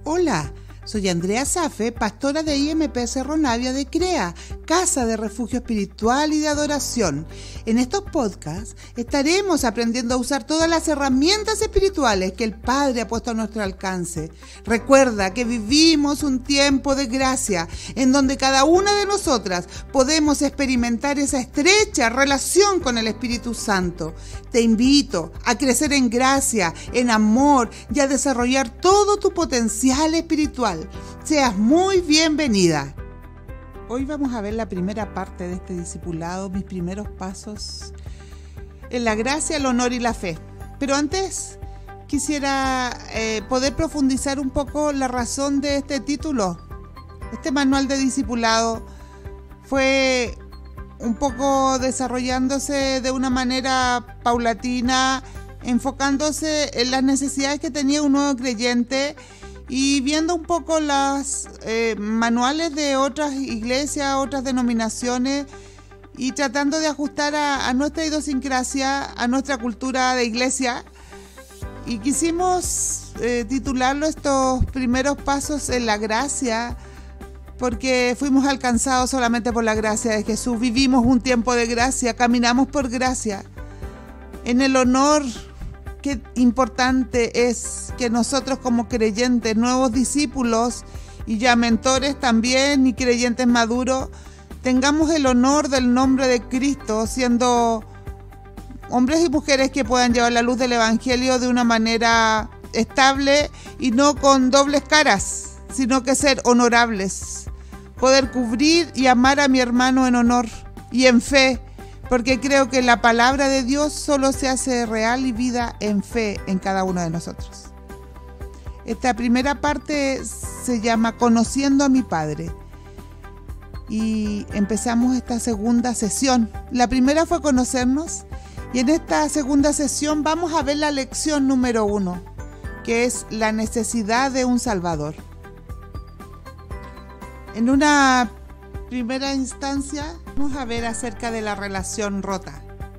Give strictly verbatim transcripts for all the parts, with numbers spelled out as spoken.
Hola, soy Andrea Safe, pastora de I M P Cerro Navia de CREA, Casa de Refugio Espiritual y de Adoración. En estos podcasts estaremos aprendiendo a usar todas las herramientas espirituales que el Padre ha puesto a nuestro alcance. Recuerda que vivimos un tiempo de gracia en donde cada una de nosotras podemos experimentar esa estrecha relación con el Espíritu Santo. Te invito a crecer en gracia, en amor y a desarrollar todo tu potencial espiritual. Seas muy bienvenida. Hoy vamos a ver la primera parte de este discipulado, mis primeros pasos en la gracia, el honor y la fe. Pero antes quisiera eh, poder profundizar un poco la razón de este título. Este manual de discipulado fue un poco desarrollándose de una manera paulatina, enfocándose en las necesidades que tenía un nuevo creyente y viendo un poco los eh, manuales de otras iglesias, otras denominaciones y tratando de ajustar a, a nuestra idiosincrasia, a nuestra cultura de iglesia. Y quisimos eh, titularlo estos primeros pasos en la gracia, porque fuimos alcanzados solamente por la gracia de Jesús. Vivimos un tiempo de gracia, caminamos por gracia. En el honor, qué importante es que nosotros como creyentes, nuevos discípulos y ya mentores también y creyentes maduros, tengamos el honor del nombre de Cristo, siendo hombres y mujeres que puedan llevar la luz del Evangelio de una manera estable y no con dobles caras, sino que ser honorables, poder cubrir y amar a mi hermano en honor y en fe, porque creo que la palabra de Dios solo se hace real y vida en fe en cada uno de nosotros. Esta primera parte se llama Conociendo a mi Padre y empezamos esta segunda sesión. La primera fue conocernos y en esta segunda sesión vamos a ver la lección número uno, que es la necesidad de un Salvador. En una primera instancia vamos a ver acerca de la relación rota.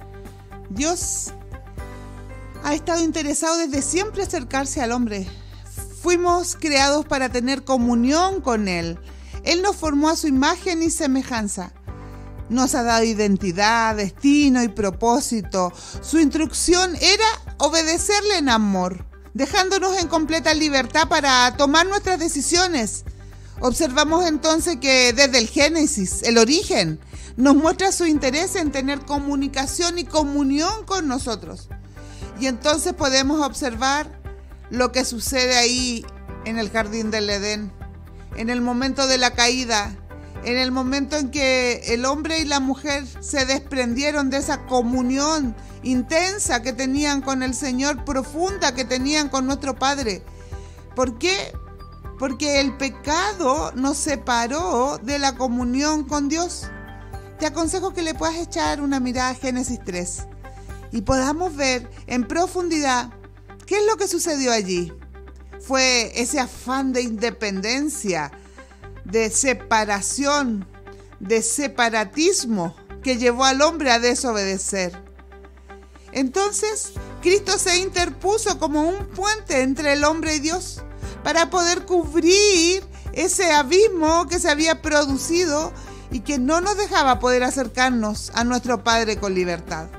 Dios ha estado interesado desde siempre acercarse al hombre. Fuimos creados para tener comunión con Él. Él nos formó a su imagen y semejanza. Nos ha dado identidad, destino y propósito. Su instrucción era obedecerle en amor, dejándonos en completa libertad para tomar nuestras decisiones. Observamos entonces que desde el Génesis, el origen, nos muestra su interés en tener comunicación y comunión con nosotros. Y entonces podemos observar lo que sucede ahí en el jardín del Edén, en el momento de la caída, en el momento en que el hombre y la mujer se desprendieron de esa comunión intensa que tenían con el Señor, profunda que tenían con nuestro Padre. ¿Por qué? Porque el pecado nos separó de la comunión con Dios. Te aconsejo que le puedas echar una mirada a Génesis tres y podamos ver en profundidad qué es lo que sucedió allí. Fue ese afán de independencia, de separación, de separatismo que llevó al hombre a desobedecer. Entonces, Cristo se interpuso como un puente entre el hombre y Dios para poder cubrir ese abismo que se había producido y que no nos dejaba poder acercarnos a nuestro Padre con libertad.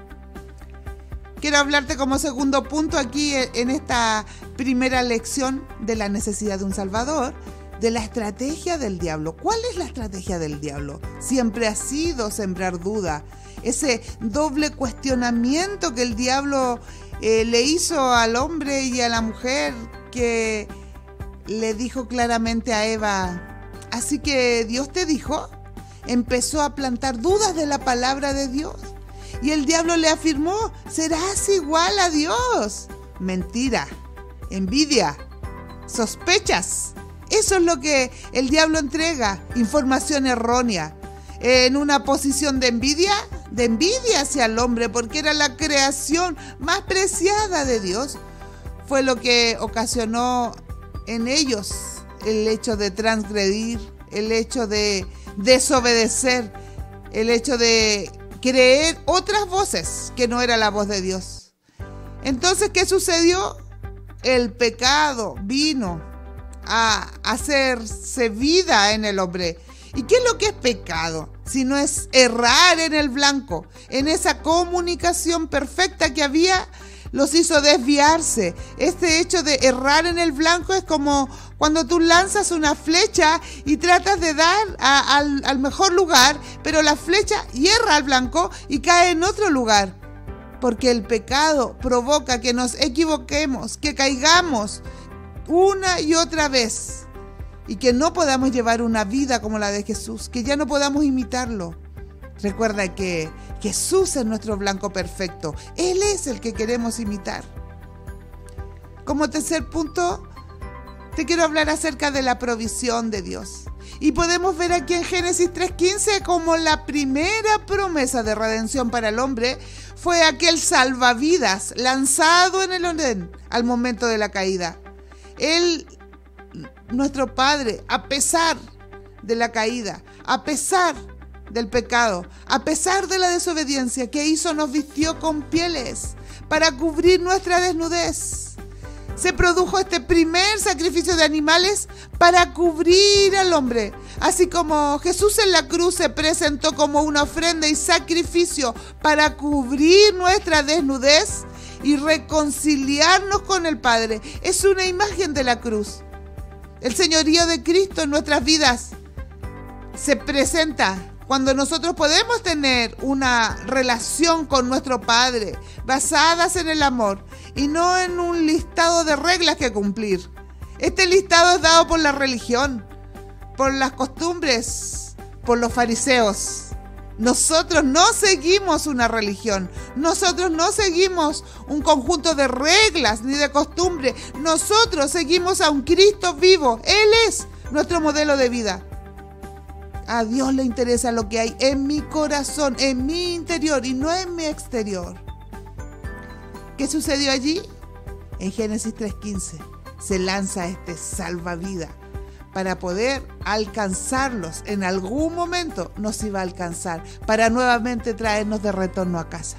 Quiero hablarte como segundo punto aquí en esta primera lección de la necesidad de un Salvador, de la estrategia del diablo. ¿Cuál es la estrategia del diablo? Siempre ha sido sembrar duda, ese doble cuestionamiento que el diablo eh, le hizo al hombre y a la mujer, que le dijo claramente a Eva, así que Dios te dijo. Empezó a plantar dudas de la palabra de Dios y el diablo le afirmó, serás igual a Dios. Mentira, envidia, sospechas. Eso es lo que el diablo entrega, información errónea, en una posición de envidia, de envidia hacia el hombre, porque era la creación más preciada de Dios. Fue lo que ocasionó en ellos el hecho de transgredir, el hecho de desobedecer, el hecho de creer otras voces que no era la voz de Dios. Entonces, ¿qué sucedió? El pecado vino a hacerse vida en el hombre. ¿Y qué es lo que es pecado? Si no es errar en el blanco, en esa comunicación perfecta que había, los hizo desviarse. Este hecho de errar en el blanco es como cuando tú lanzas una flecha y tratas de dar a, al, al mejor lugar, pero la flecha hierra al blanco y cae en otro lugar. Porque el pecado provoca que nos equivoquemos, que caigamos una y otra vez y que no podamos llevar una vida como la de Jesús, que ya no podamos imitarlo. Recuerda que Jesús es nuestro blanco perfecto. Él es el que queremos imitar. Como tercer punto, te quiero hablar acerca de la provisión de Dios. Y podemos ver aquí en Génesis tres quince como la primera promesa de redención para el hombre fue aquel salvavidas lanzado en el Edén al momento de la caída. Él, nuestro Padre, a pesar de la caída, a pesar del pecado, a pesar de la desobediencia que hizo, nos vistió con pieles para cubrir nuestra desnudez. Se produjo este primer sacrificio de animales para cubrir al hombre. Así como Jesús en la cruz se presentó como una ofrenda y sacrificio para cubrir nuestra desnudez y reconciliarnos con el Padre. Es una imagen de la cruz. El señorío de Cristo en nuestras vidas se presenta cuando nosotros podemos tener una relación con nuestro Padre basadas en el amor y no en un listado de reglas que cumplir. Este listado es dado por la religión, por las costumbres, por los fariseos. Nosotros no seguimos una religión, nosotros no seguimos un conjunto de reglas ni de costumbres, nosotros seguimos a un Cristo vivo. Él es nuestro modelo de vida. A Dios le interesa lo que hay en mi corazón, en mi interior y no en mi exterior. ¿Qué sucedió allí? En Génesis tres quince se lanza este salvavidas para poder alcanzarlos. En algún momento nos iba a alcanzar para nuevamente traernos de retorno a casa.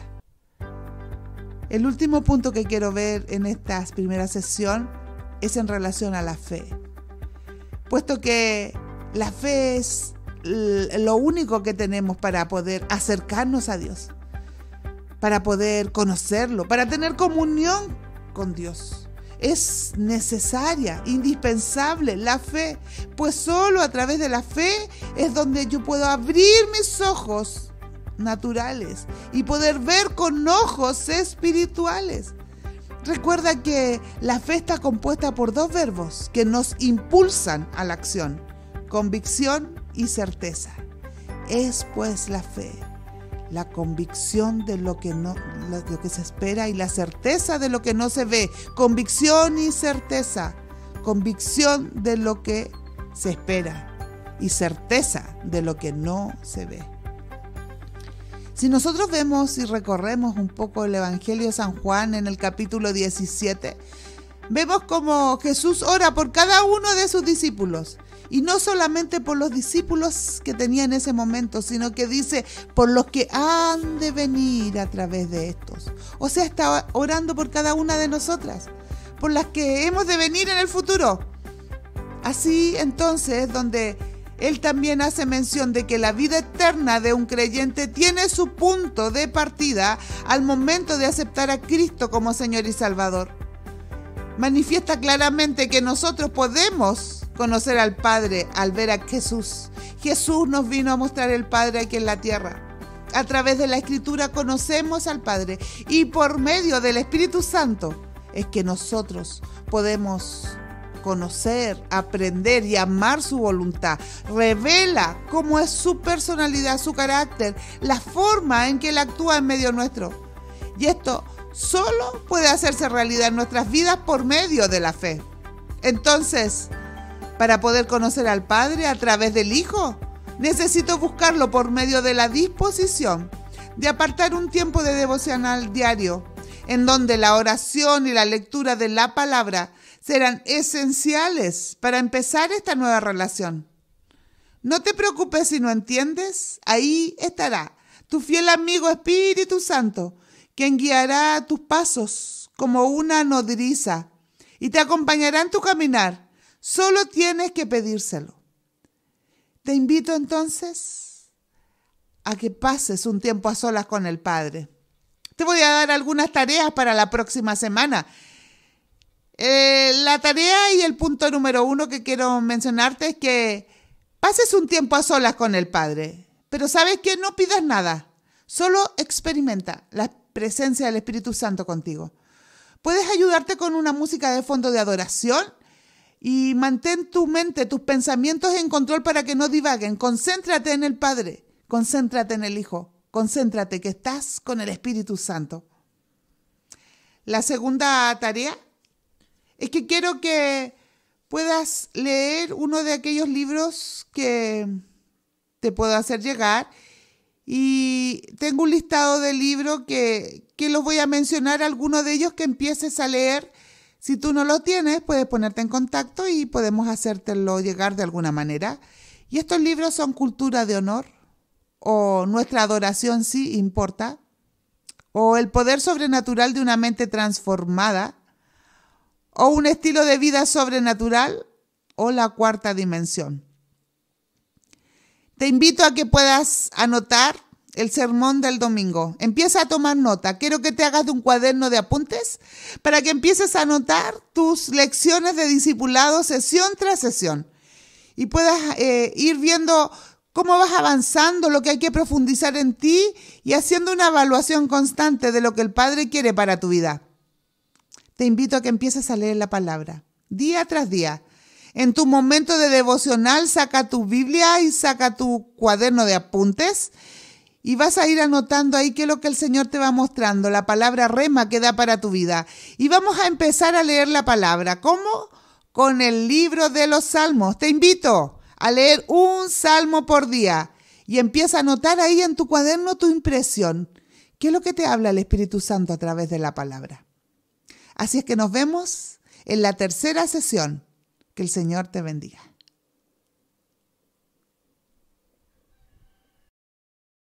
El último punto que quiero ver en esta primera sesión es en relación a la fe. Puesto que la fe es lo único que tenemos para poder acercarnos a Dios, para poder conocerlo, para tener comunión con Dios. Es necesaria, indispensable la fe, pues solo a través de la fe es donde yo puedo abrir mis ojos naturales y poder ver con ojos espirituales. Recuerda que la fe está compuesta por dos verbos que nos impulsan a la acción: convicción y certeza. Es pues la fe la convicción de lo que no, lo que se espera y la certeza de lo que no se ve. Convicción y certeza. Convicción de lo que se espera y certeza de lo que no se ve. Si nosotros vemos y recorremos un poco el Evangelio de San Juan en el capítulo diecisiete, vemos como Jesús ora por cada uno de sus discípulos. Y no solamente por los discípulos que tenía en ese momento, sino que dice por los que han de venir a través de estos. O sea, está orando por cada una de nosotras, por las que hemos de venir en el futuro. Así entonces, donde Él también hace mención de que la vida eterna de un creyente tiene su punto de partida al momento de aceptar a Cristo como Señor y Salvador. Manifiesta claramente que nosotros podemos conocer al Padre al ver a Jesús. Jesús nos vino a mostrar el Padre aquí en la tierra. A través de la Escritura conocemos al Padre y por medio del Espíritu Santo es que nosotros podemos conocer, aprender y amar su voluntad. Revela cómo es su personalidad, su carácter, la forma en que Él actúa en medio nuestro. Y esto solo puede hacerse realidad en nuestras vidas por medio de la fe. Entonces, para poder conocer al Padre a través del Hijo, necesito buscarlo por medio de la disposición de apartar un tiempo de devocional diario, en donde la oración y la lectura de la palabra serán esenciales para empezar esta nueva relación. No te preocupes si no entiendes, ahí estará tu fiel amigo Espíritu Santo, quien guiará tus pasos como una nodriza y te acompañará en tu caminar. Solo tienes que pedírselo. Te invito entonces a que pases un tiempo a solas con el Padre. Te voy a dar algunas tareas para la próxima semana. Eh, la tarea y el punto número uno que quiero mencionarte es que pases un tiempo a solas con el Padre. Pero ¿sabes qué? No pidas nada. Solo experimenta la presencia del Espíritu Santo contigo. Puedes ayudarte con una música de fondo de adoración y mantén tu mente, tus pensamientos en control para que no divaguen. Concéntrate en el Padre, concéntrate en el Hijo, concéntrate que estás con el Espíritu Santo. La segunda tarea es que quiero que puedas leer uno de aquellos libros que te puedo hacer llegar. Y tengo un listado de libros que, que los voy a mencionar, algunos de ellos que empieces a leer. Si tú no lo tienes, puedes ponerte en contacto y podemos hacértelo llegar de alguna manera. Y estos libros son Cultura de Honor, o Nuestra Adoración sí importa, o El Poder Sobrenatural de una Mente Transformada, o Un Estilo de Vida Sobrenatural, o La Cuarta Dimensión. Te invito a que puedas anotar el sermón del domingo. Empieza a tomar nota. Quiero que te hagas de un cuaderno de apuntes para que empieces a anotar tus lecciones de discipulado sesión tras sesión y puedas eh, ir viendo cómo vas avanzando, lo que hay que profundizar en ti y haciendo una evaluación constante de lo que el Padre quiere para tu vida. Te invito a que empieces a leer la palabra día tras día. En tu momento de devocional, saca tu Biblia y saca tu cuaderno de apuntes y vas a ir anotando ahí qué es lo que el Señor te va mostrando, la palabra rema que da para tu vida. Y vamos a empezar a leer la palabra. ¿Cómo? Con el libro de los Salmos. Te invito a leer un salmo por día y empieza a anotar ahí en tu cuaderno tu impresión. ¿Qué es lo que te habla el Espíritu Santo a través de la palabra? Así es que nos vemos en la tercera sesión. Que el Señor te bendiga.